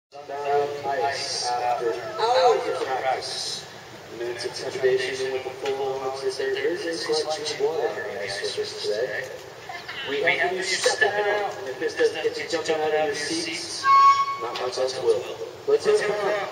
Down ice after hours of practice. Minutes of trepidation with the full arms. There is a slight change of blood on the ice surface today. We have you stepping out, and if this doesn't get you jumping out of your seats, not much else will. Let's hear it from them.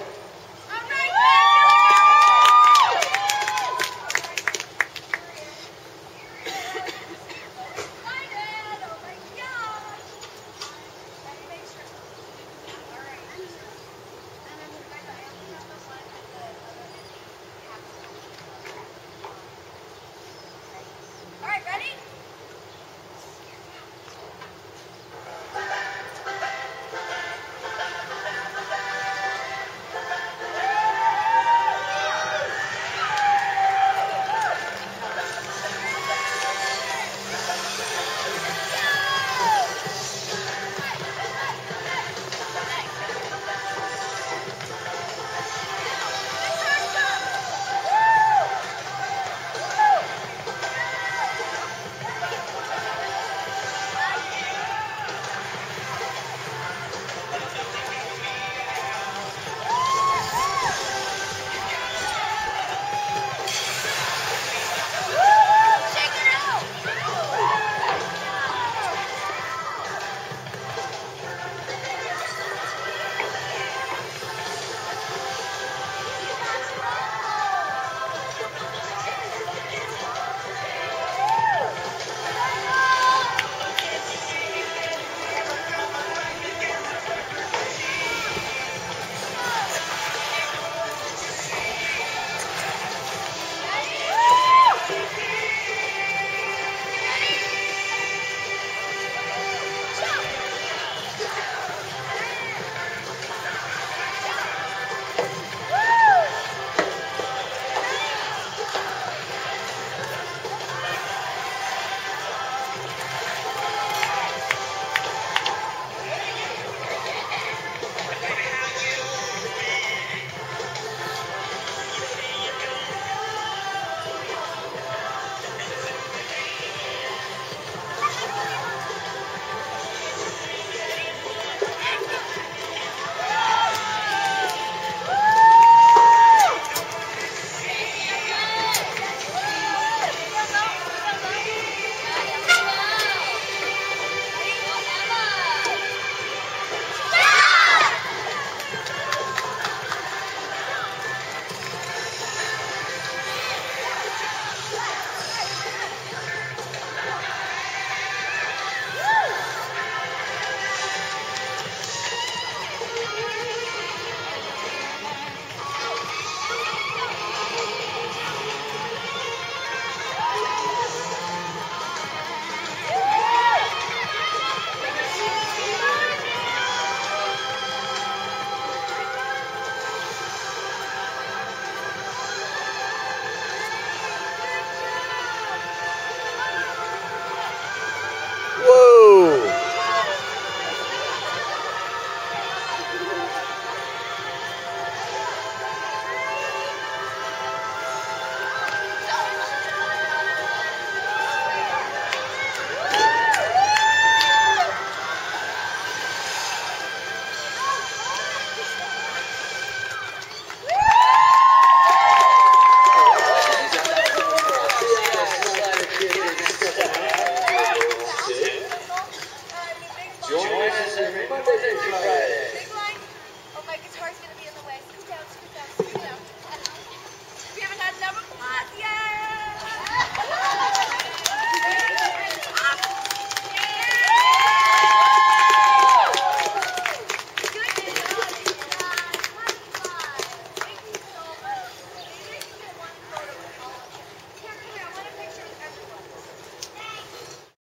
Join us every Monday through Friday.